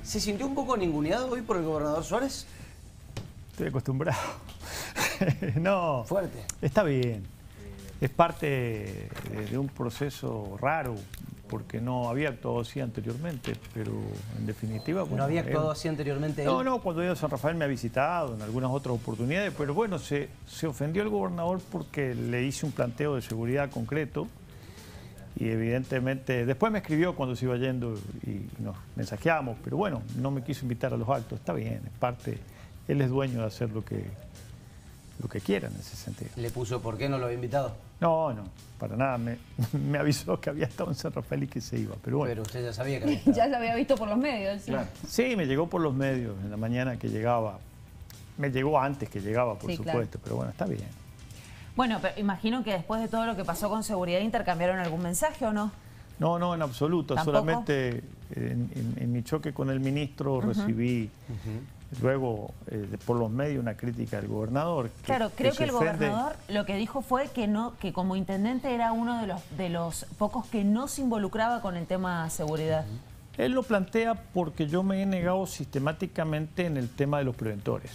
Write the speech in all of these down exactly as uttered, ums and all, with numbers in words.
¿Se sintió un poco ninguneado hoy por el gobernador Suárez? Estoy acostumbrado. No, fuerte. Está bien. Es parte de, de un proceso raro, porque no había actuado así anteriormente, pero en definitiva... Bueno, ¿No había actuado él, así anteriormente él? No, no, cuando he ido a San Rafael me ha visitado en algunas otras oportunidades, pero bueno, se, se ofendió el gobernador porque le hice un planteo de seguridad concreto y evidentemente... Después me escribió cuando se iba yendo y nos mensajeamos, pero bueno, no me quiso invitar a los actos. Está bien, es parte... Él es dueño de hacer lo que, lo que quiera en ese sentido. ¿Le puso por qué no lo había invitado? No, no, para nada. Me, me avisó que había estado en San Rafael y que se iba, pero bueno. Pero usted ya sabía que había estado. Ya lo había visto por los medios. ¿Sí? Claro. Sí, me llegó por los medios en la mañana que llegaba. Me llegó antes que llegaba, por Sí, supuesto, claro. pero bueno, está bien. Bueno, pero imagino que después de todo lo que pasó con seguridad, ¿intercambiaron algún mensaje o no? No, no, en absoluto. ¿Tampoco? Solamente en, en, en mi choque con el ministro uh-huh. recibí uh-huh. luego eh, por los medios una crítica del gobernador. Que, claro, creo que, que el ofende... gobernador lo que dijo fue que no, que como intendente era uno de los, de los pocos que no se involucraba con el tema de seguridad. Uh-huh. Él lo plantea porque yo me he negado sistemáticamente en el tema de los preventores.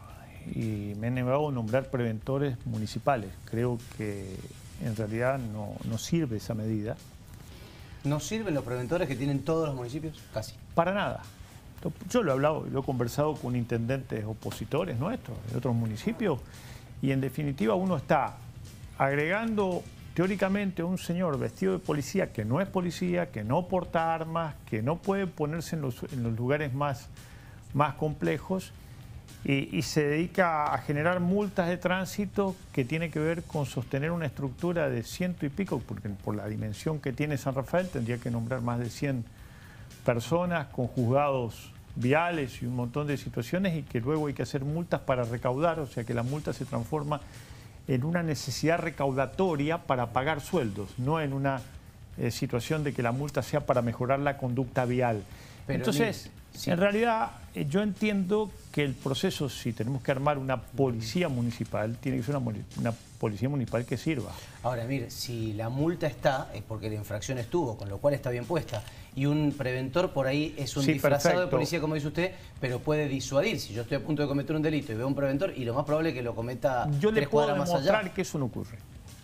Y me he negado a nombrar preventores municipales. Creo que en realidad no, no sirve esa medida. ¿No sirven los preventores que tienen todos los municipios? Casi. Para nada. Yo lo he hablado, lo he conversado con intendentes opositores nuestros, de otros municipios, y en definitiva uno está agregando teóricamente a un señor vestido de policía que no es policía, que no porta armas, que no puede ponerse en los, en los lugares más, más complejos, y, y se dedica a generar multas de tránsito que tiene que ver con sostener una estructura de ciento y pico, porque por la dimensión que tiene San Rafael tendría que nombrar más de cien personas con juzgados viales y un montón de situaciones, y que luego hay que hacer multas para recaudar, o sea que la multa se transforma en una necesidad recaudatoria para pagar sueldos, no en una eh, situación de que la multa sea para mejorar la conducta vial. Pero Entonces, ni, sí. en realidad, eh, yo entiendo que el proceso, si tenemos que armar una policía municipal, tiene que ser una, una policía municipal que sirva. Ahora, mire, si la multa está, es porque la infracción estuvo, con lo cual está bien puesta. Y un preventor por ahí es un sí, disfrazado perfecto. de policía, como dice usted, pero puede disuadir. Si yo estoy a punto de cometer un delito y veo un preventor, y lo más probable es que lo cometa yo tres cuadras más allá. Yo le puedo demostrar que eso no ocurre.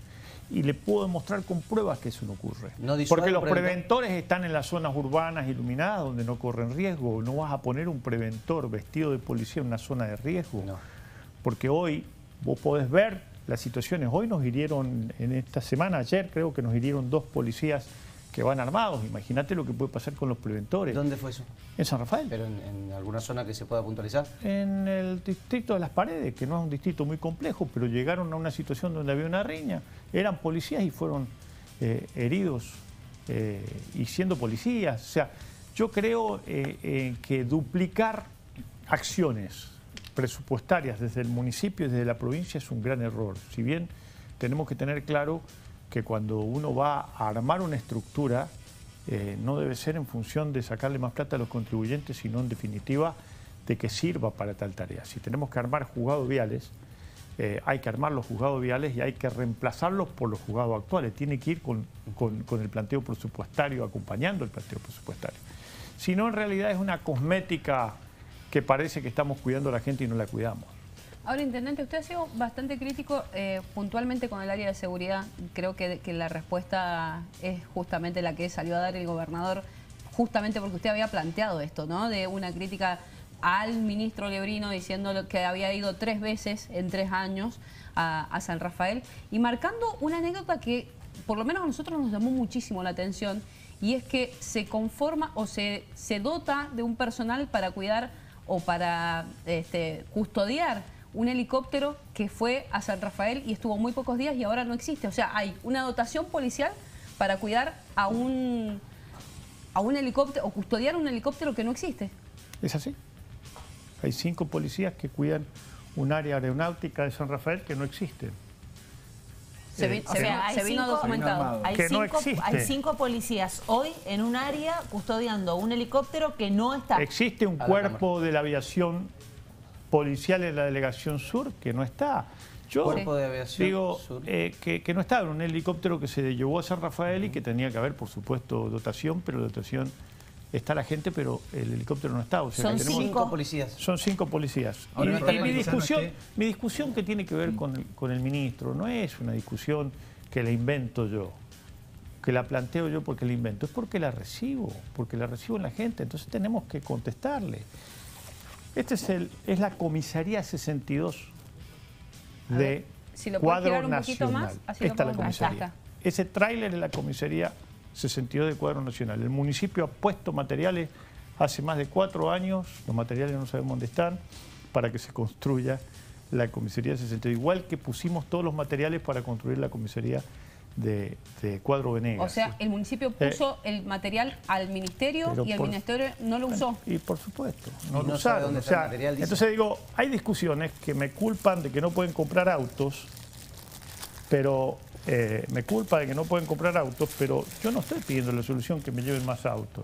Y le puedo demostrar con pruebas que eso no ocurre. No Porque los preventor. preventores están en las zonas urbanas iluminadas donde no corren riesgo. No vas a poner un preventor vestido de policía en una zona de riesgo. No. Porque hoy vos podés ver las situaciones. Hoy nos hirieron, en esta semana, ayer creo que nos hirieron dos policías que van armados. Imagínate lo que puede pasar con los preventores. ¿Dónde fue eso? En San Rafael. ¿Pero en, en alguna zona que se pueda puntualizar? En el distrito de Las Paredes, que no es un distrito muy complejo, pero llegaron a una situación donde había una riña. Eran policías y fueron eh, heridos eh, y siendo policías. O sea, yo creo eh, eh, que duplicar acciones presupuestarias desde el municipio y desde la provincia es un gran error. Si bien tenemos que tener claro que cuando uno va a armar una estructura, eh, no debe ser en función de sacarle más plata a los contribuyentes, sino en definitiva de que sirva para tal tarea. Si tenemos que armar juzgados viales, eh, hay que armar los juzgados viales y hay que reemplazarlos por los juzgados actuales. Tiene que ir con, con, con el planteo presupuestario, acompañando el planteo presupuestario. Si no, en realidad es una cosmética que parece que estamos cuidando a la gente y no la cuidamos. Ahora, intendente, usted ha sido bastante crítico eh, puntualmente con el área de seguridad. Creo que, que la respuesta es justamente la que salió a dar el gobernador, justamente porque usted había planteado esto, ¿no? De una crítica al ministro Lebrino diciendo que había ido tres veces en tres años a, a San Rafael y marcando una anécdota que por lo menos a nosotros nos llamó muchísimo la atención, y es que se conforma o se, se dota de un personal para cuidar o para este, custodiar un helicóptero que fue a San Rafael y estuvo muy pocos días y ahora no existe. O sea, hay una dotación policial para cuidar a un, a un helicóptero o custodiar un helicóptero que no existe. Es así. Hay cinco policías que cuidan un área aeronáutica de San Rafael que no existe. Se, vi, Eh, se, o sea, vino, hay se vino cinco, documentado. Hay, que cinco, no existe. hay cinco policías hoy en un área custodiando un helicóptero que no está. Existe un cuerpo de la aviación policial en la Delegación Sur que no está. Yo Cuerpo de Aviación digo Sur. Eh, que, que no estaba en un helicóptero que se llevó a San Rafael y que tenía que haber, por supuesto, dotación, pero dotación está la gente, pero el helicóptero no está. O sea, son que tenemos, cinco policías. Son cinco policías. Ahora, y, no está y mi, discusión, no mi discusión que tiene que ver con el, con el ministro no es una discusión que la invento yo, que la planteo yo porque la invento, es porque la recibo, porque la recibo en la gente, entonces tenemos que contestarle. Este es, el, es la comisaría sesenta y dos de ver, si lo Cuadro girar un Nacional. Más, así Esta es la lo comisaría. acá. Ese tráiler es la comisaría sesenta y dos de Cuadro Nacional. El municipio ha puesto materiales hace más de cuatro años, los materiales no sabemos dónde están, para que se construya la comisaría sesenta y dos. Igual que pusimos todos los materiales para construir la comisaría de, de Cuadro Venegas. O sea, el municipio puso eh, el material al ministerio y el por, ministerio no lo usó. Y por supuesto, no y lo no usaron. Dónde o sea, el material, entonces digo, hay discusiones que me culpan de que no pueden comprar autos, pero eh, me culpa de que no pueden comprar autos, pero yo no estoy pidiendo la solución que me lleven más autos.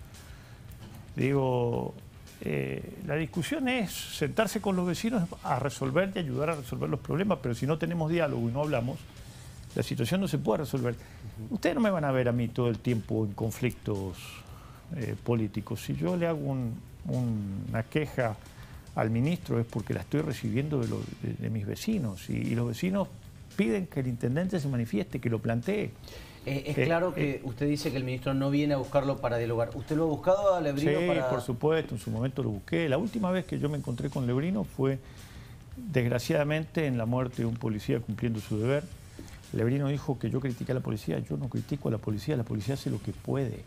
Digo, eh, la discusión es sentarse con los vecinos a resolver y ayudar a resolver los problemas, pero si no tenemos diálogo y no hablamos, la situación no se puede resolver. Uh-huh. Ustedes no me van a ver a mí todo el tiempo en conflictos eh, políticos. Si yo le hago un, un, una queja al ministro es porque la estoy recibiendo de, lo, de, de mis vecinos y, y los vecinos piden que el intendente se manifieste, que lo plantee. Eh, es eh, claro que eh, usted dice que el ministro no viene a buscarlo para dialogar. ¿Usted lo ha buscado a Lebrino? Sí, para...? por supuesto, en su momento lo busqué. La última vez que yo me encontré con Lebrino fue, desgraciadamente, en la muerte de un policía cumpliendo su deber. Lebrino dijo que yo critiqué a la policía. Yo no critico a la policía, la policía hace lo que puede,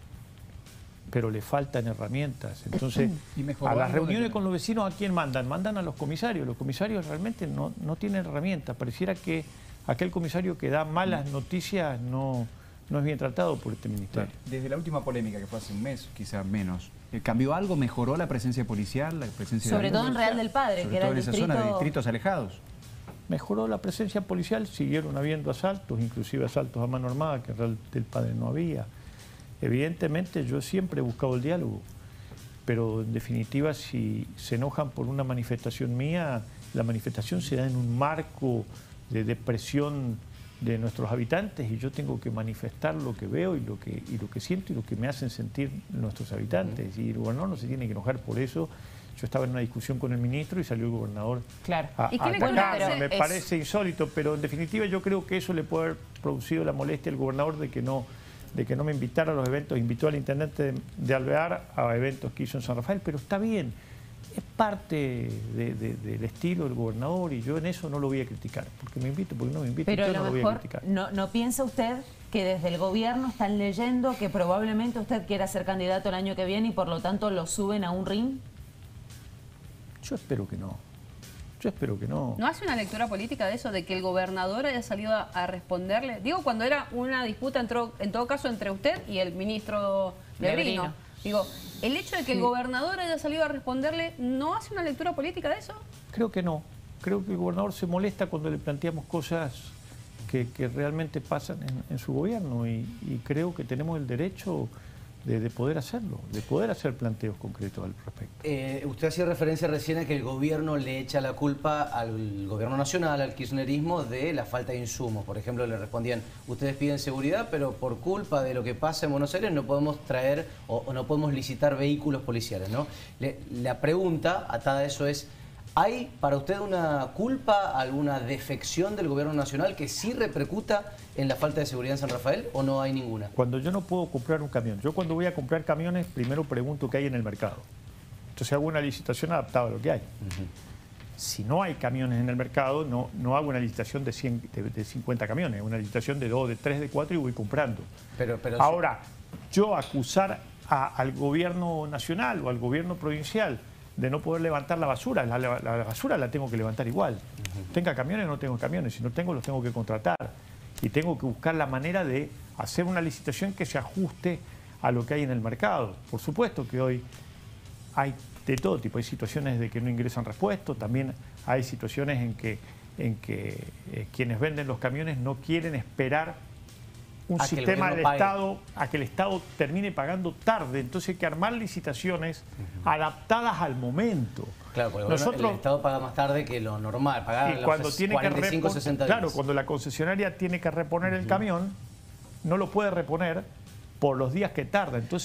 pero le faltan herramientas. Entonces, a las reuniones con los vecinos, ¿a quién mandan? Mandan a los comisarios. Los comisarios realmente no, no tienen herramientas. Pareciera que aquel comisario que da malas noticias no, no es bien tratado por este ministerio. Claro. Desde la última polémica, que fue hace un mes, quizás menos, ¿cambió algo? ¿Mejoró la presencia policial? La presencia Sobre de todo en Real del Padre, Sobre que era todo el en esa distrito... zona de distritos alejados. Mejoró la presencia policial, siguieron habiendo asaltos, inclusive asaltos a mano armada, que en Real del Padre no había. Evidentemente yo siempre he buscado el diálogo, pero en definitiva si se enojan por una manifestación mía, la manifestación se da en un marco de depresión de nuestros habitantes y yo tengo que manifestar lo que veo y lo que, y lo que siento y lo que me hacen sentir nuestros habitantes. Uh-huh. Y el gobernador no se tiene que enojar por eso. Yo estaba en una discusión con el ministro y salió el gobernador claro. a, ¿Y qué a le atacarme. Me es... parece insólito, pero en definitiva yo creo que eso le puede haber producido la molestia al gobernador de que no, de que no me invitara a los eventos. Invitó al intendente de, de Alvear a eventos que hizo en San Rafael, pero está bien. Es parte de, de, del estilo del gobernador y yo en eso no lo voy a criticar. Porque me invito, porque no me invito, pero yo a lo no lo voy mejor, a criticar. No, ¿no piensa usted que desde el gobierno están leyendo que probablemente usted quiera ser candidato el año que viene y por lo tanto lo suben a un ring? Yo espero que no. Yo espero que no. ¿No hace una lectura política de eso, de que el gobernador haya salido a, a responderle? Digo, cuando era una disputa, entró, en todo caso, entre usted y el ministro Lebrino. Lebrino. Digo, el hecho de que sí. el gobernador haya salido a responderle, ¿no hace una lectura política de eso? Creo que no. Creo que el gobernador se molesta cuando le planteamos cosas que, que realmente pasan en, en su gobierno y, y creo que tenemos el derecho de, de poder hacerlo, de poder hacer planteos concretos al respecto. Eh, usted hacía referencia recién a que el gobierno le echa la culpa al gobierno nacional, al kirchnerismo, de la falta de insumos. Por ejemplo, le respondían, ustedes piden seguridad, pero por culpa de lo que pasa en Buenos Aires no podemos traer o, o no podemos licitar vehículos policiales, ¿no? Le, la pregunta atada a eso es, ¿hay para usted una culpa, alguna defección del gobierno nacional que sí repercuta en la falta de seguridad en San Rafael o no hay ninguna? Cuando yo no puedo comprar un camión, yo cuando voy a comprar camiones primero pregunto qué hay en el mercado. Entonces hago una licitación adaptada a lo que hay. Uh-huh. Si no hay camiones en el mercado, no, no hago una licitación de, cien, de, de cincuenta camiones, una licitación de dos, de tres, de cuatro y voy comprando. Pero, pero Ahora, si... yo acusar a, al gobierno nacional o al gobierno provincial de no poder levantar la basura, la, la, la basura la tengo que levantar igual. Uh-huh. Tenga camiones o no tengo camiones, si no tengo los tengo que contratar. Y tengo que buscar la manera de hacer una licitación que se ajuste a lo que hay en el mercado. Por supuesto que hoy hay de todo tipo, hay situaciones de que no ingresan repuestos, también hay situaciones en que, en que eh, quienes venden los camiones no quieren esperar un a sistema del Estado, a que el Estado termine pagando tarde, entonces hay que armar licitaciones uh-huh. adaptadas al momento. Claro, porque Nosotros, el Estado paga más tarde que lo normal, pagar y cuando los tiene cuarenta y cinco, que sesenta Claro, días. cuando la concesionaria tiene que reponer uh-huh. el camión, no lo puede reponer por los días que tarda. Entonces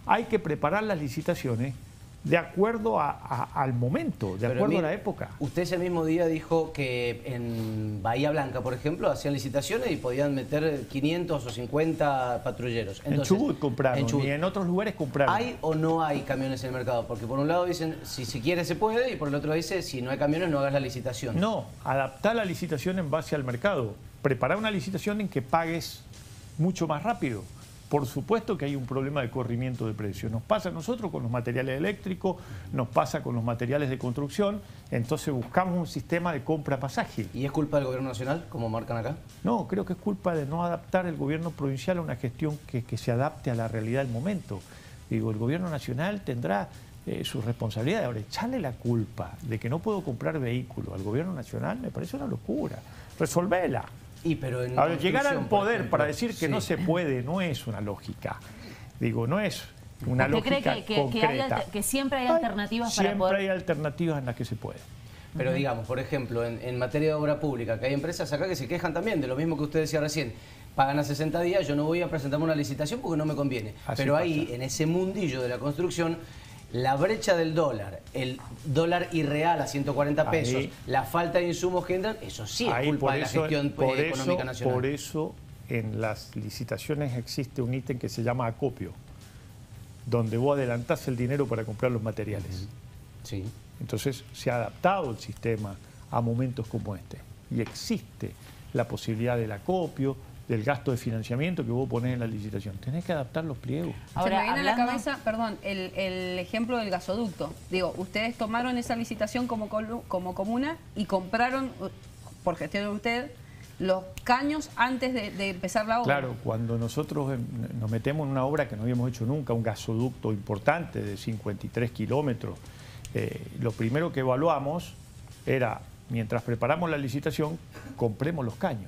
hay que preparar las licitaciones de acuerdo a, a, al momento, de Pero acuerdo mire, a la época. Usted ese mismo día dijo que en Bahía Blanca, por ejemplo, hacían licitaciones y podían meter quinientos o cincuenta patrulleros. Entonces, en Chubut compraron en Chubut. y en otros lugares compraron. ¿Hay o no hay camiones en el mercado? Porque por un lado dicen, si se quiere se puede, y por el otro dice, si no hay camiones no hagas la licitación. No, adaptar la licitación en base al mercado. Preparar una licitación en que pagues mucho más rápido. Por supuesto que hay un problema de corrimiento de precios. Nos pasa a nosotros con los materiales eléctricos, nos pasa con los materiales de construcción, entonces buscamos un sistema de compra-pasaje. ¿Y es culpa del gobierno nacional, como marcan acá? No, creo que es culpa de no adaptar el gobierno provincial a una gestión que, que se adapte a la realidad del momento. Digo, el gobierno nacional tendrá eh, su responsabilidad. Ahora, echarle la culpa de que no puedo comprar vehículos al gobierno nacional me parece una locura. Resolvela. Y pero en Ahora, llegar al poder ejemplo, para decir que sí. no se puede no es una lógica. Digo, no es una ¿Usted lógica cree que, que, concreta. Que, hay, que siempre hay alternativas hay, para siempre poder... hay alternativas en las que se puede. Pero uh-huh. digamos, por ejemplo, en, en materia de obra pública, que hay empresas acá que se quejan también de lo mismo que usted decía recién. Pagan a sesenta días, yo no voy a presentarme una licitación porque no me conviene. Así Pero pasa. ahí, en ese mundillo de la construcción, la brecha del dólar, el dólar irreal a ciento cuarenta pesos, ahí, la falta de insumos que entran, eso sí es ahí, culpa de la eso, gestión por eh, económica eso, nacional. Por eso en las licitaciones existe un ítem que se llama acopio, donde vos adelantás el dinero para comprar los materiales. Sí. Entonces se ha adaptado el sistema a momentos como este. Y existe la posibilidad del acopio, del gasto de financiamiento que vos ponés en la licitación. Tenés que adaptar los pliegos. Ahora, se me viene hablando... a la cabeza, perdón, el, el ejemplo del gasoducto. Digo, ustedes tomaron esa licitación como, como comuna y compraron, por gestión de usted, los caños antes de, de empezar la obra. Claro, cuando nosotros nos metemos en una obra que no habíamos hecho nunca, un gasoducto importante de cincuenta y tres kilómetros, eh, lo primero que evaluamos era, mientras preparamos la licitación, compremos los caños.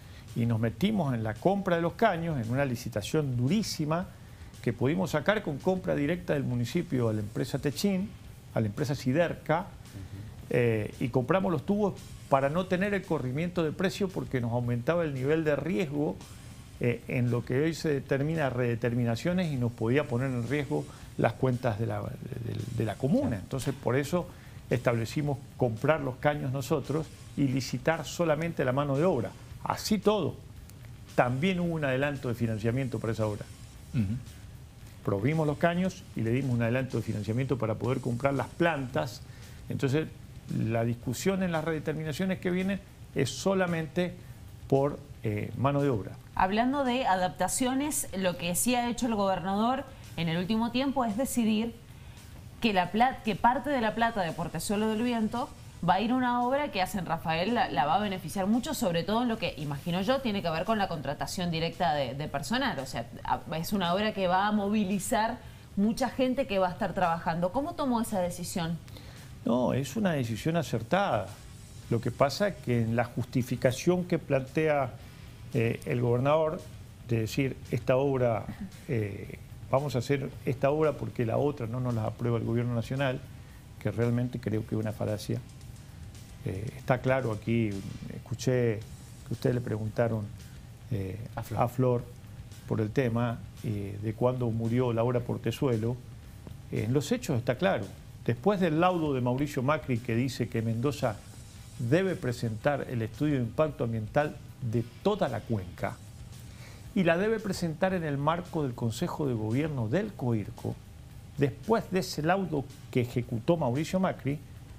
Y nos metimos en la compra de los caños, en una licitación durísima que pudimos sacar con compra directa del municipio a la empresa Techín, a la empresa Siderca, uh-huh. eh, y compramos los tubos para no tener el corrimiento de precio porque nos aumentaba el nivel de riesgo eh, en lo que hoy se determina redeterminaciones y nos podía poner en riesgo las cuentas de la, de, de la comuna. Entonces, por eso establecimos comprar los caños nosotros y licitar solamente la mano de obra. Así todo, también hubo un adelanto de financiamiento para esa obra. Uh-huh. Provimos los caños y le dimos un adelanto de financiamiento para poder comprar las plantas. Entonces, la discusión en las redeterminaciones que vienen es solamente por eh, mano de obra. Hablando de adaptaciones, lo que sí ha hecho el gobernador en el último tiempo es decidir que, la plata, que parte de la plata de Portezuelo del Viento va a ir una obra que a San Rafael la, la va a beneficiar mucho, sobre todo en lo que, imagino yo, tiene que ver con la contratación directa de, de personal. O sea, es una obra que va a movilizar mucha gente que va a estar trabajando. ¿Cómo tomó esa decisión? No, es una decisión acertada. Lo que pasa es que en la justificación que plantea eh, el gobernador, de decir, esta obra, eh, vamos a hacer esta obra porque la otra no nos la aprueba el gobierno nacional, que realmente creo que es una falacia. Eh, está claro aquí, escuché que ustedes le preguntaron eh, a, Flor. a Flor por el tema eh, de cuándo murió Laura Portezuelo. Eh, en los hechos está claro. Después del laudo de Mauricio Macri que dice que Mendoza debe presentar el estudio de impacto ambiental de toda la cuenca y la debe presentar en el marco del Consejo de Gobierno del COIRCO, después de ese laudo que ejecutó Mauricio Macri,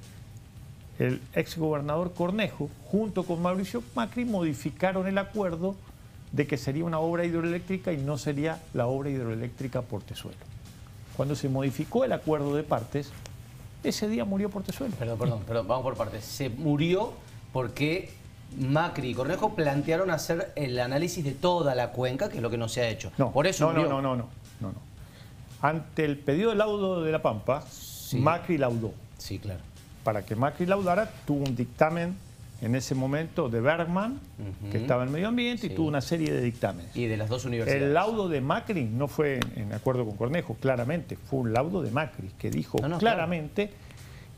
el exgobernador Cornejo, junto con Mauricio Macri, modificaron el acuerdo de que sería una obra hidroeléctrica y no sería la obra hidroeléctrica Portezuelo. Cuando se modificó el acuerdo de partes, ese día murió Portezuelo. Perdón, perdón, perdón, vamos por partes. Se murió porque Macri y Cornejo plantearon hacer el análisis de toda la cuenca, que es lo que no se ha hecho. No, por eso no, murió. no, no, no, no, no. Ante el pedido de laudo de La Pampa, sí. Macri laudó. Sí, claro. Para que Macri laudara, tuvo un dictamen en ese momento de Bergman, uh-huh. que estaba en medio ambiente, sí. y tuvo una serie de dictámenes. Y de las dos universidades. El laudo de Macri no fue en acuerdo con Cornejo, claramente, fue un laudo de Macri, que dijo no, no, claramente claro.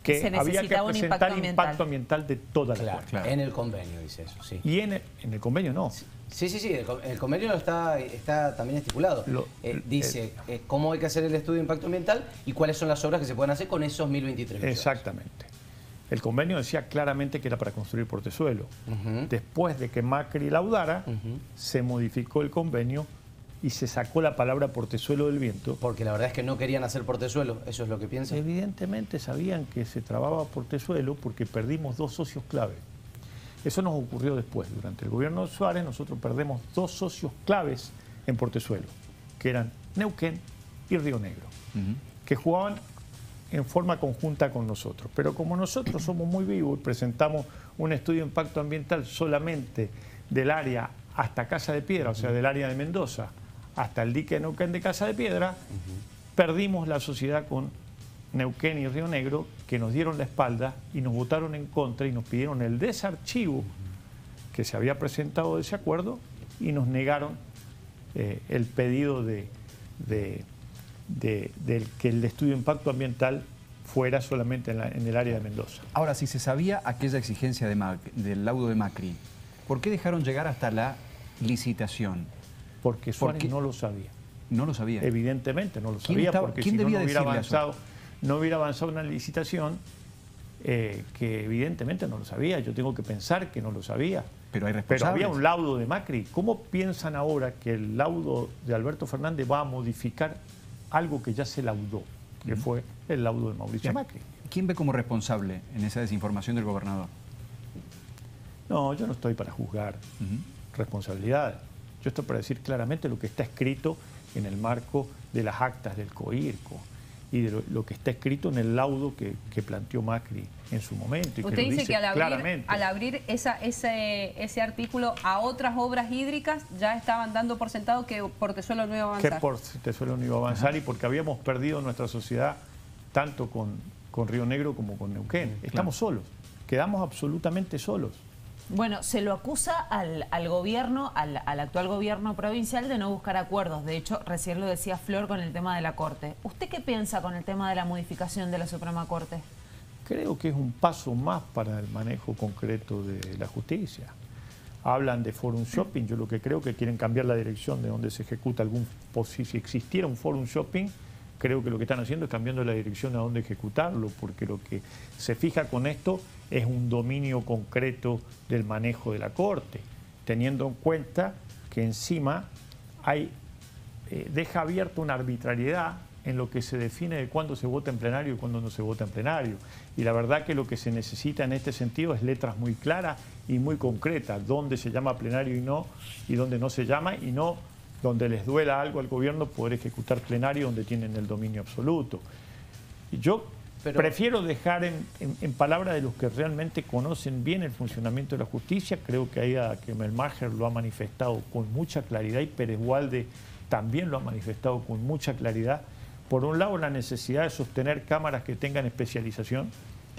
que se había que un presentar impacto impacto ambiental. ambiental de toda la Claro, cuerda. claro. En el convenio dice eso, sí. Y en el, en el convenio no. Sí, sí, sí, el, el convenio está, está también estipulado. Lo, eh, dice eh, cómo hay que hacer el estudio de impacto ambiental y cuáles son las obras que se pueden hacer con esos mil veintitrés millones. Exactamente. El convenio decía claramente que era para construir portezuelo. Uh-huh. Después de que Macri laudara, uh-huh. se modificó el convenio y se sacó la palabra portezuelo del viento. Porque la verdad es que no querían hacer portezuelo, ¿eso es lo que piensan? Evidentemente sabían que se trababa portezuelo porque perdimos dos socios clave. Eso nos ocurrió después. Durante el gobierno de Suárez nosotros perdemos dos socios claves en portezuelo, que eran Neuquén y Río Negro, uh-huh. que jugaban en forma conjunta con nosotros. Pero como nosotros somos muy vivos y presentamos un estudio de impacto ambiental solamente del área hasta Casa de Piedra, uh-huh. o sea, del área de Mendoza, hasta el dique de Neuquén de Casa de Piedra, uh-huh. perdimos la sociedad con Neuquén y Río Negro, que nos dieron la espalda y nos votaron en contra y nos pidieron el desarchivo que se había presentado de ese acuerdo y nos negaron eh, el pedido de, de, de, de que el estudio de impacto ambiental fuera solamente en, la, en el área de Mendoza. Ahora, si se sabía aquella exigencia de Mac, del laudo de Macri, ¿por qué dejaron llegar hasta la licitación? Porque Suárez no lo sabía. ¿No lo sabía? Evidentemente no lo ¿Quién sabía, estaba, porque ¿quién si no, debía no hubiera avanzado, eso? no hubiera avanzado una licitación eh, que evidentemente no lo sabía. Yo tengo que pensar que no lo sabía. Pero hay responsables. Pero había un laudo de Macri. ¿Cómo piensan ahora que el laudo de Alberto Fernández va a modificar algo que ya se laudó, que uh-huh. fue el laudo de Mauricio Bien. Macri? ¿Quién ve como responsable en esa desinformación del gobernador? No, yo no estoy para juzgar uh-huh. responsabilidades. Yo estoy para decir claramente lo que está escrito en el marco de las actas del COIRCO y de lo, lo que está escrito en el laudo que, que planteó Macri en su momento. Y Usted que lo dice, dice que al abrir, claramente. al abrir esa, ese, ese artículo a otras obras hídricas ya estaban dando por sentado que Portezuelo no iba a avanzar. Que Portezuelo no iba a avanzar Ajá. y porque habíamos perdido nuestra sociedad tanto con, con Río Negro como con Neuquén. Claro. Estamos solos, quedamos absolutamente solos. Bueno, se lo acusa al, al gobierno, al, al actual gobierno provincial de no buscar acuerdos. De hecho, recién lo decía Flor con el tema de la Corte. ¿Usted qué piensa con el tema de la modificación de la Suprema Corte? Creo que es un paso más para el manejo concreto de la justicia. Hablan de forum shopping, yo lo que creo que quieren cambiar la dirección de donde se ejecuta algún... Si existiera un forum shopping, creo que lo que están haciendo es cambiando la dirección a dónde ejecutarlo, porque lo que se fija con esto es un dominio concreto del manejo de la Corte, teniendo en cuenta que encima hay, eh, deja abierta una arbitrariedad en lo que se define de cuándo se vota en plenario y cuándo no se vota en plenario. Y la verdad que lo que se necesita en este sentido es letras muy claras y muy concretas, dónde se llama plenario y no, y dónde no se llama, y no donde les duela algo al gobierno poder ejecutar plenario donde tienen el dominio absoluto. Y yo Pero... prefiero dejar en, en, en palabras de los que realmente conocen bien el funcionamiento de la justicia. Creo que ahí a Kemmelmacher lo ha manifestado con mucha claridad y Pérez Walde también lo ha manifestado con mucha claridad. Por un lado, la necesidad de sostener cámaras que tengan especialización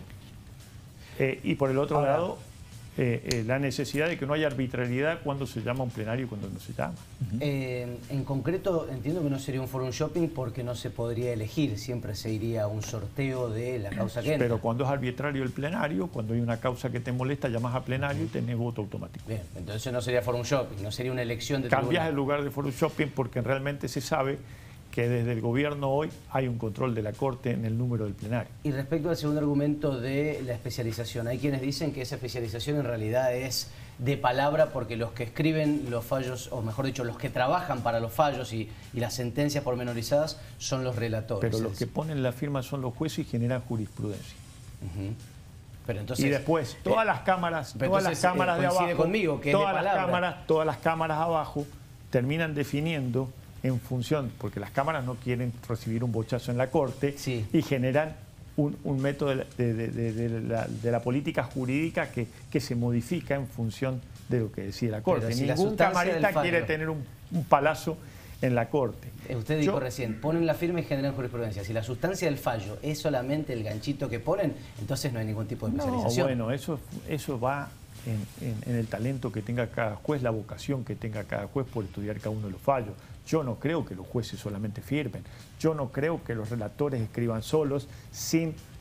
eh, y por el otro Ahora, lado, eh, eh, la necesidad de que no haya arbitrariedad cuando se llama un plenario y cuando no se llama. Uh-huh. eh, en concreto, entiendo que no sería un forum shopping porque no se podría elegir, siempre se iría a un sorteo de la causa que entra. Pero cuando es arbitrario el plenario, cuando hay una causa que te molesta, llamas a plenario uh-huh. y tenés voto automático. Bien, entonces no sería forum shopping, no sería una elección de Cambias tribunal. el lugar de forum shopping porque realmente se sabe que desde el gobierno hoy hay un control de la Corte en el número del plenario. Y respecto al segundo argumento de la especialización, hay quienes dicen que esa especialización en realidad es de palabra porque los que escriben los fallos, o mejor dicho, los que trabajan para los fallos y, y las sentencias pormenorizadas son los relatores. Pero los que ponen la firma son los jueces y generan jurisprudencia. Uh-huh. Pero entonces, y después, todas eh, las cámaras, todas las cámaras eh, de abajo, conmigo, que todas, es de las cámaras, todas las cámaras abajo terminan definiendo en función, porque las cámaras no quieren recibir un bochazo en la Corte sí. y generan un, un método de, de, de, de, la, de la política jurídica que, que se modifica en función de lo que decide la Corte. Si Ningún la camarista quiere tener un, un palazo en la Corte. Usted dijo Yo, recién, ponen la firma y generan jurisprudencia. Si la sustancia del fallo es solamente el ganchito que ponen, entonces no hay ningún tipo de especialización. No, bueno, eso, eso va en, en, en el talento que tenga cada juez, la vocación que tenga cada juez por estudiar cada uno de los fallos. Yo no creo que los jueces solamente firmen. Yo no creo que los relatores escriban solos sin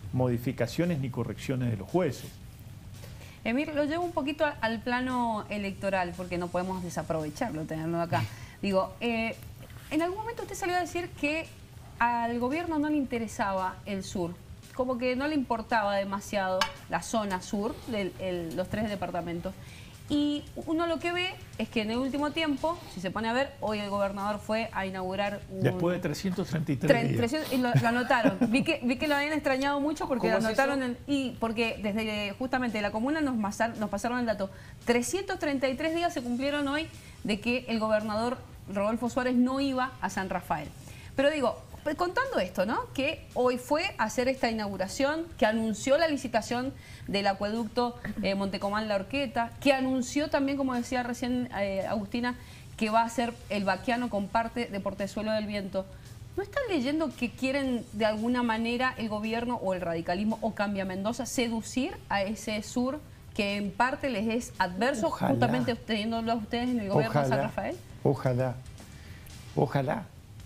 modificaciones ni correcciones de los jueces. Emir, lo llevo un poquito al plano electoral, porque no podemos desaprovecharlo, tenerlo acá. Digo, eh, en algún momento usted salió a decir que al gobierno no le interesaba el sur, como que no le importaba demasiado la zona sur, de el, los tres departamentos. Y uno lo que ve es que en el último tiempo, si se pone a ver, hoy el gobernador fue a inaugurar un... Después de trescientos treinta y tres días. trescientos, y lo, lo anotaron. Vi que, vi que lo habían extrañado mucho porque lo anotaron en, y porque desde justamente la comuna nos, masar, nos pasaron el dato. trescientos treinta y tres días se cumplieron hoy de que el gobernador Rodolfo Suárez no iba a San Rafael. Pero digo, contando esto, ¿no? Que hoy fue a hacer esta inauguración, que anunció la licitación del acueducto eh, Montecomán-La Horqueta, que anunció también, como decía recién eh, Agustina, que va a ser el Baquiano con parte de Portezuelo del Viento. ¿No están leyendo que quieren de alguna manera el gobierno o el radicalismo o Cambia Mendoza seducir a ese sur que en parte les es adverso, ojalá, justamente teniéndolo a ustedes en el gobierno ojalá, de San Rafael? Ojalá, ojalá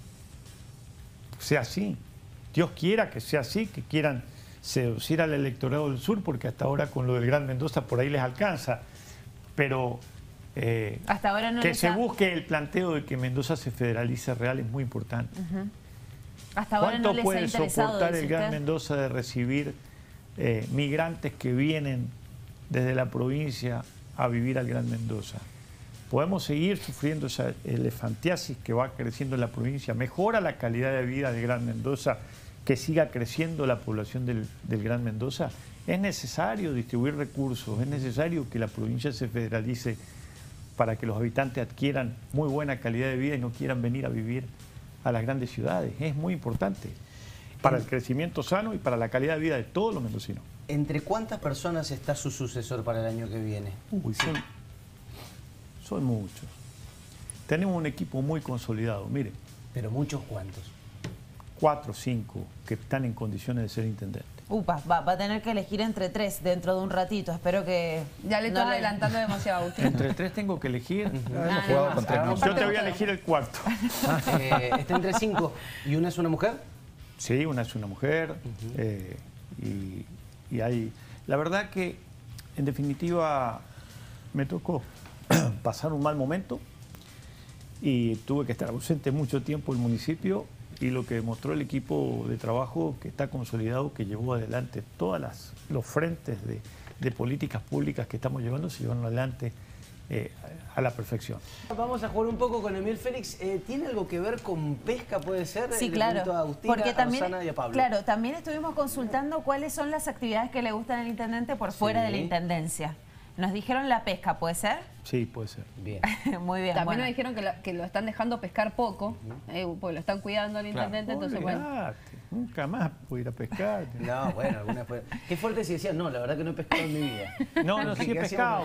sea así. Dios quiera que sea así, que quieran seducir al electorado del sur, porque hasta ahora con lo del Gran Mendoza por ahí les alcanza. Pero eh, hasta ahora no que se ha... busque el planteo de que Mendoza se federalice real es muy importante. Uh-huh. Hasta ahora ¿Cuánto no les puede ha interesado, soportar el Gran usted? Mendoza de recibir eh, migrantes que vienen desde la provincia a vivir al Gran Mendoza? Podemos seguir sufriendo esa elefantiasis que va creciendo en la provincia. Mejora la calidad de vida del Gran Mendoza, que siga creciendo la población del, del Gran Mendoza. Es necesario distribuir recursos, es necesario que la provincia se federalice para que los habitantes adquieran muy buena calidad de vida y no quieran venir a vivir a las grandes ciudades. Es muy importante para el crecimiento sano y para la calidad de vida de todos los mendocinos. ¿Entre cuántas personas está su sucesor para el año que viene? Uy, son, son muchos. Tenemos un equipo muy consolidado, mire. ¿Pero muchos cuántos? Cuatro o cinco que están en condiciones de ser intendentes. Upa, va, va a tener que elegir entre tres dentro de un ratito. Espero que... Ya le estás no adelantando le... demasiado, Agustín. ¿Entre tres tengo que elegir? No, no, hemos jugado con tres. Yo te voy a elegir el cuarto. Eh, ¿Está entre cinco? ¿Y una es una mujer? Sí, una es una mujer. Uh-huh. eh, y, y hay... La verdad que, en definitiva, me tocó pasar un mal momento y tuve que estar ausente mucho tiempo en el municipio. Y lo que demostró el equipo de trabajo que está consolidado, que llevó adelante todos los frentes de, de políticas públicas que estamos llevando, se llevaron adelante eh, a la perfección. Vamos a jugar un poco con Emir Félix. Eh, ¿Tiene algo que ver con pesca, puede ser? Sí, claro. A Agustina, porque también, a Rosana y a Pablo. Claro, también estuvimos consultando cuáles son las actividades que le gustan al intendente por fuera sí. de la intendencia. Nos dijeron la pesca, ¿puede ser? Sí, puede ser. Bien. Muy bien. También bueno. nos dijeron que lo, que lo están dejando pescar poco, eh, porque lo están cuidando al intendente, claro. entonces Olvidate, bueno. Nunca más puedo ir a pescar. No, bueno, alguna fue. Qué fuerte si decían, no, la verdad que no he pescado en mi vida. No, no, sí he pescado.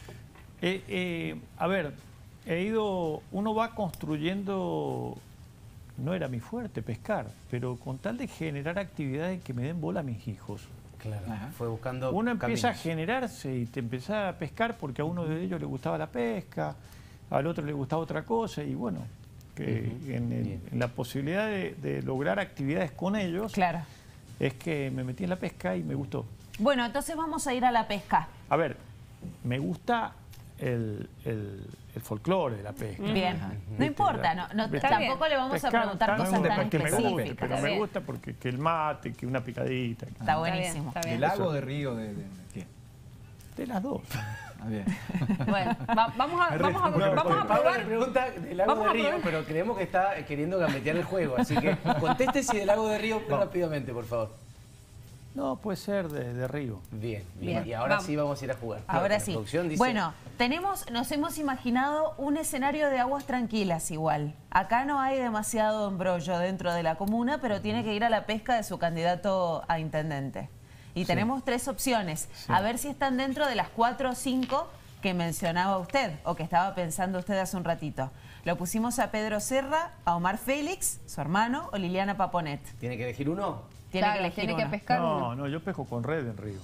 Eh, eh, a ver, he ido, uno va construyendo, no era mi fuerte pescar, pero con tal de generar actividades que me den bola a mis hijos. Claro, ajá. Fue buscando Uno empieza caminos. a generarse y te empezás a pescar porque a uno de ellos le gustaba la pesca, al otro le gustaba otra cosa y bueno, que uh-huh. en, el, en la posibilidad de, de lograr actividades con ellos, claro. es que me metí en la pesca y me gustó. Bueno, entonces vamos a ir a la pesca. A ver, me gusta el, el, el folclore de la pesca. Bien, uh-huh. no importa, no, no, tampoco bien. le vamos pescar, a preguntar tan, cosas tan tan que específicas. me gusta, pero está me bien. gusta porque que el mate, que una picadita. Que... Está buenísimo. Está bien, está bien. ¿De lago, de río, de, de, de qué? De las dos. Ah, bien. Bueno, va, vamos a, vamos a, No, vamos a Pablo le probar. pregunta del lago Vamos de a Río, probar. pero creemos que está queriendo gambetear el juego. Así que conteste si del lago de Río no. rápidamente, por favor. No, puede ser de, de río. Bien, bien, bien. Y ahora Vamos. sí vamos a ir a jugar. Ahora Claro, sí. La producción dice... Bueno, tenemos, nos hemos imaginado un escenario de aguas tranquilas igual. Acá no hay demasiado embrollo dentro de la comuna, pero tiene que ir a la pesca de su candidato a intendente. Y sí. tenemos tres opciones. Sí. A ver si están dentro de las cuatro o cinco que mencionaba usted o que estaba pensando usted hace un ratito. Lo pusimos a Pedro Serra, a Omar Félix, su hermano, o Liliana Paponet. ¿Tiene que elegir uno? Tiene Claro, que elegir tiene que una. pescar No, uno. no, yo pesco con red en Río.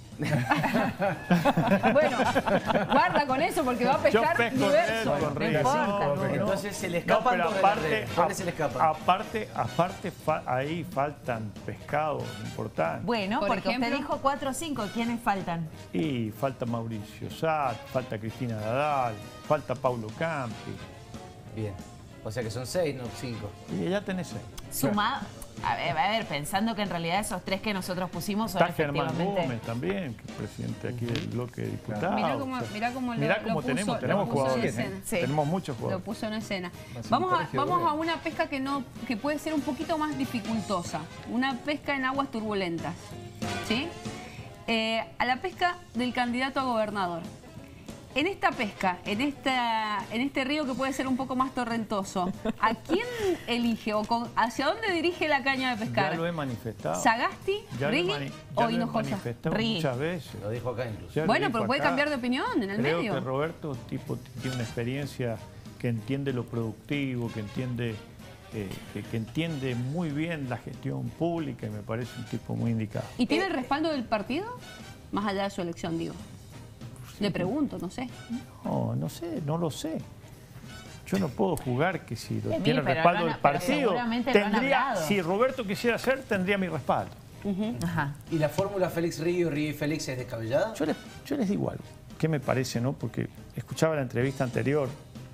Bueno, guarda con eso porque va a Yo pescar pesco diverso. red con No red. importa. No, pero no. Entonces se le No, escapan pero dos de la aparte, red. ¿Cuáles se le escapan? aparte, aparte fa- ahí faltan pescados importantes. Bueno, Por porque ejemplo. usted dijo cuatro o cinco. ¿Quiénes faltan? Y falta Mauricio Sat, falta Cristina Nadal, falta Paulo Campi. Bien. O sea que son seis, no cinco. Y ya tenés seis. Suma, a ver, a ver, pensando que en realidad esos tres que nosotros pusimos son Está Germán efectivamente... Gómez también, que es presidente aquí del bloque de diputados. Mirá cómo, O sea, mirá cómo lo, mirá lo cómo puso, tenemos, lo tenemos puso en jugadores, escena. ¿eh? Sí. Tenemos muchos Lo jugadores. puso en escena. Va a ser un Vamos, a, colegio de vamos a volei. una pesca que, no, que puede ser un poquito más dificultosa. Una pesca en aguas turbulentas. ¿Sí? Eh, a la pesca del candidato a gobernador. En esta pesca, en, esta, en este río que puede ser un poco más torrentoso, ¿a quién elige o con, hacia dónde dirige la caña de pescar? Ya lo he manifestado. ¿Sagasti, Ya lo he Riggi mani- ya o lo he Hinojosa? manifestado Riggi. muchas veces. Lo dijo acá incluso. Ya lo Bueno, dijo pero puede acá. cambiar de opinión en el Creo medio. que Roberto tipo, tiene una experiencia que entiende lo productivo, que entiende, eh, que, que entiende muy bien la gestión pública y me parece un tipo muy indicado. ¿Y tiene el respaldo del partido? Más allá de su elección, digo. Le pregunto, no sé. No, no sé, no lo sé. Yo no puedo jugar que si lo Eh, tiene el pero respaldo lo han- del pero partido, seguramente lo han tendría, hablado. si Roberto quisiera hacer, tendría mi respaldo. Ajá. ¿Y la fórmula Félix Río, Río y Félix es descabellada? Yo les, yo les digo algo, ¿qué me parece, no? Porque escuchaba la entrevista anterior.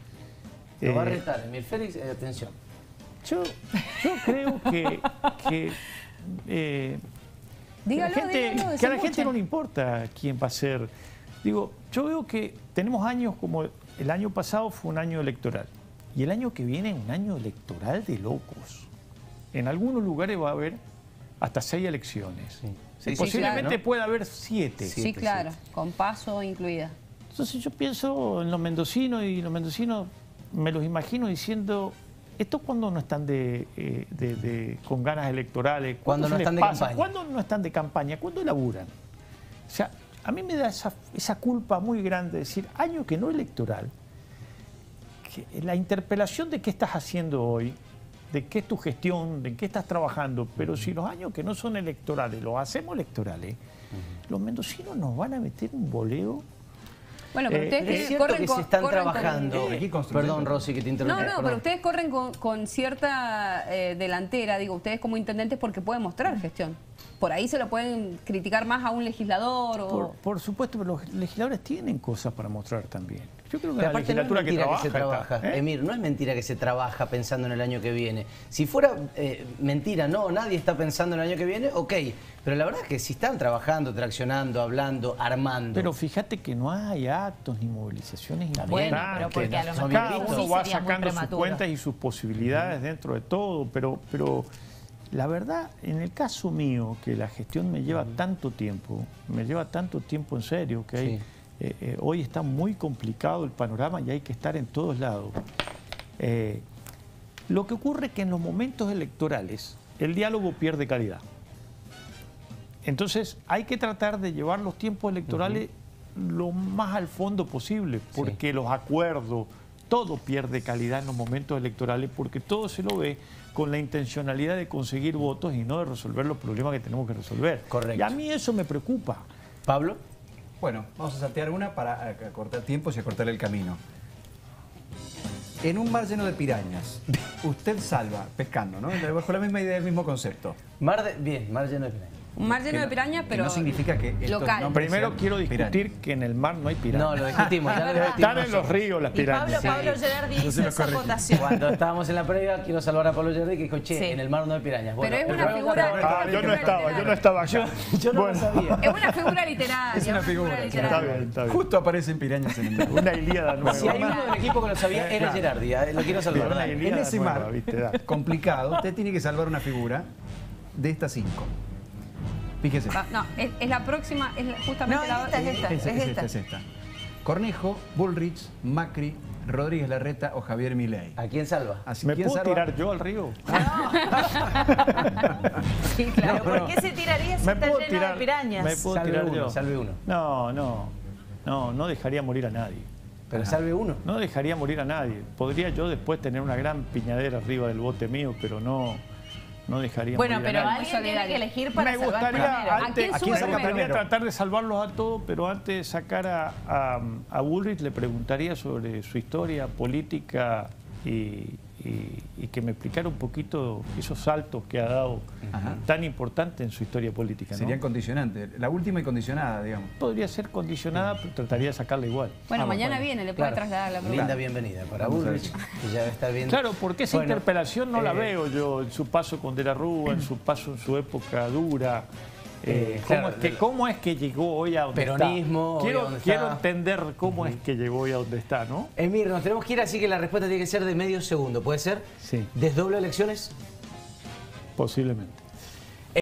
Lo va a eh, retar, Emil Félix, eh, atención. Yo, yo creo que, que, eh, Dígalo, que a la gente, dígalo, que a la desembuche. gente no le importa quién va a ser. Digo, yo veo que tenemos años como el año pasado fue un año electoral y el año que viene es un año electoral de locos. En algunos lugares va a haber hasta seis elecciones. Sí. Sí, sí, Posiblemente claro, ¿no? pueda haber siete. Sí, Siete, claro, con paso incluida. Entonces yo pienso en los mendocinos y los mendocinos me los imagino diciendo, ¿estos cuándo no están de, eh, de- de- con ganas electorales? Cuando no se les están de pasa? campaña. ¿Cuándo no están de campaña? ¿Cuándo laburan? O sea, a mí me da esa, esa culpa muy grande de decir, año que no electoral, que la interpelación de qué estás haciendo hoy, de qué es tu gestión, de qué estás trabajando, pero si los años que no son electorales los hacemos electorales, los mendocinos nos van a meter un boleo. Bueno, pero Eh, ustedes Es que cierto corren que con- se están corren con- trabajando. Eh, aquí construyendo. Perdón, Rosy, que te interrumpí. No, no, perdón. pero ustedes corren con, con cierta eh, delantera, digo, ustedes como intendentes porque pueden mostrar gestión. Por ahí se lo pueden criticar más a un legislador o... Por, por supuesto, pero los legisladores tienen cosas para mostrar también. Yo creo que Pero la aparte no es legislatura que mentira trabaja, que se trabaja. está, ¿eh? Emir, no es mentira que se trabaja pensando en el año que viene. Si fuera eh, mentira, no, nadie está pensando en el año que viene, ok. Pero la verdad es que si están trabajando, traccionando, hablando, armando. Pero fíjate que no hay actos ni movilizaciones Bueno, importantes. pero porque a lo mejor Cada sí uno sería va muy sacando sus prematuro. cuentas y sus posibilidades dentro de todo, pero, pero la verdad, en el caso mío, que la gestión me lleva tanto tiempo, me lleva tanto tiempo en serio, que hay, Sí. eh, eh, hoy está muy complicado el panorama y hay que estar en todos lados. Eh, lo que ocurre es que en los momentos electorales el diálogo pierde calidad. Entonces hay que tratar de llevar los tiempos electorales lo más al fondo posible, porque los acuerdos, todo pierde calidad en los momentos electorales, porque todo se lo ve con la intencionalidad de conseguir votos y no de resolver los problemas que tenemos que resolver. Correcto. Y a mí eso me preocupa. Pablo, Bueno, vamos a saltear una para eh, acortar tiempos y acortar el camino. En un mar lleno de pirañas, usted salva pescando, ¿no? Bajo la misma idea, el mismo concepto. mar de, bien, mar lleno de pirañas. Un mar lleno Que de no- pirañas, que pero no significa que estos local. nombres Primero sean quiero discutir pirañas. que en el mar no hay pirañas. No, lo discutimos, ya lo Están discutimos. en los ríos las Y Pablo, pirañas. Pablo Gerardi hizo esa acotación. Cuando estábamos en la previa, quiero salvar a Pablo Yerdi que dijo, che, Sí. en el mar no hay pirañas. Pero es el una juego figura- está Ah, yo no estaba, yo no estaba acá. Yo no Bueno, lo sabía. es una figura literaria. Es una figura, Está literaria. bien, está bien. Justo aparecen pirañas en el mar. Una Ilíada nueva. Si hay uno del equipo que lo sabía, era Claro. Gerardi. eh, Lo quiero salvar. Una dale. Ilíada En ese nueva, mar ¿viste? Dale. complicado, usted tiene que salvar una figura de estas cinco. Fíjese. Ah, No, es, es la próxima, es la- justamente No, la esta es esta. Es, es esta. esta, es esta. Cornejo, Bullrich, Macri, Rodríguez Larreta o Javier Milei. ¿A quién salva? Así, ¿Me ¿quién puedo salva? tirar yo al río? Sí, claro. No, pero- ¿Por qué se tiraría si ¿Me está puedo lleno tirar? de pirañas? ¿Me puedo Salve tirar uno, yo? salve uno. No, no. No, no dejaría morir a nadie. Pero salve uno. No dejaría morir a nadie. Podría yo después tener una gran piñadera arriba del bote mío, pero no, no dejaría Bueno, morir pero a nadie. alguien tiene que elegir para Me salvar gustaría, primero. antes, ¿A quién ¿a quién sube me gustaría primero? tratar de salvarlos a todos, pero antes de sacar a, a, a Bullrich le preguntaría sobre su historia política y, y, y que me explicara un poquito esos saltos que ha dado Ajá. tan importantes en su historia política, ¿no? Serían condicionantes. La última y condicionada, digamos. Podría ser condicionada, pero trataría de sacarla igual. Bueno, ah, mañana bueno. viene, le puede claro. trasladar la pregunta. Linda bienvenida para Bullrich, que ya debe estar bien. Claro, porque esa bueno, interpelación no eh, la veo yo en su paso con De la Rúa, en su paso en su época dura. Eh, ¿cómo, claro, es que, ¿Cómo es que llegó hoy a donde peronismo, está? Quiero, donde quiero está. entender cómo uh-huh. es que llegó hoy a donde está, ¿no? Emir, nos tenemos que ir, así que la respuesta tiene que ser de medio segundo. ¿Puede ser? Sí. ¿Desdoblo elecciones? Posiblemente.